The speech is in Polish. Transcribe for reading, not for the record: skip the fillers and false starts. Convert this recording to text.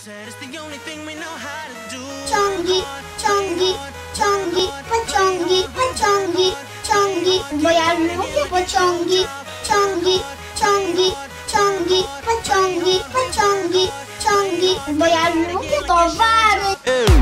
Ciągi, ciągi, ciągi, pociągi, pociągi, ciągi, bo ja lubię pociągi. Ciągi, ciągi, ciągi, pociągi, pociągi, ciągi, bo ja lubię towary.